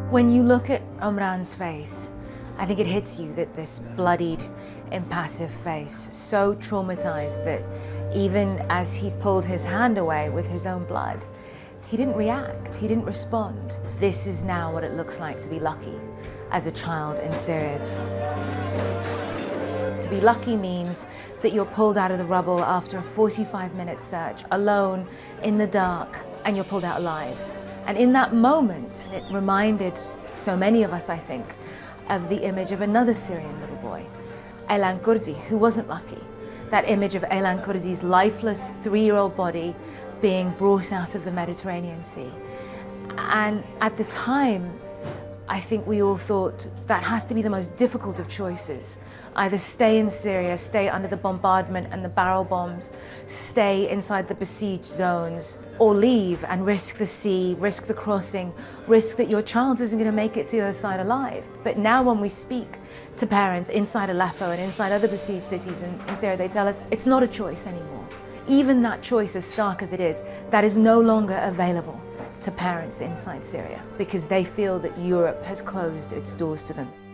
When you look at Omran's face, I think it hits you that this bloodied, impassive face, so traumatized that even as he pulled his hand away with his own blood, he didn't react, he didn't respond. This is now what it looks like to be lucky as a child in Syria. To be lucky means that you're pulled out of the rubble after a 45-minute search, alone, in the dark, and you're pulled out alive. And in that moment, it reminded so many of us, I think, of the image of another Syrian little boy, Aylan Kurdi, who wasn't lucky. That image of Aylan Kurdi's lifeless 3-year-old body being brought out of the Mediterranean Sea. And at the time, I think we all thought that has to be the most difficult of choices. Either stay in Syria, stay under the bombardment and the barrel bombs, stay inside the besieged zones, or leave and risk the sea, risk the crossing, risk that your child isn't going to make it to the other side alive. But now when we speak to parents inside Aleppo and inside other besieged cities in Syria, they tell us it's not a choice anymore. Even that choice, as stark as it is, that is no longer available to parents inside Syria because they feel that Europe has closed its doors to them.